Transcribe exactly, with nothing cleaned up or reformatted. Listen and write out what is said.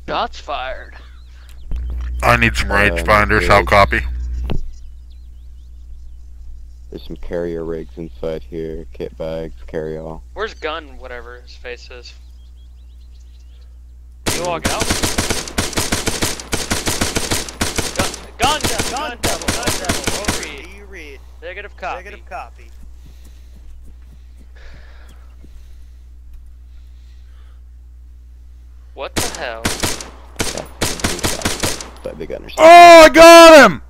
Shots fired. I need some Uh, rangefinders. no I'll rigs. copy. There's some carrier rigs inside here. Kit bags, carry all. Where's gun? Whatever his face is. You walk out. Gun, gun devil, gun devil, gun devil. Low read. Do you read? Negative copy. Negative copy. What the hell? Inside the gunner's. Oh, I got him!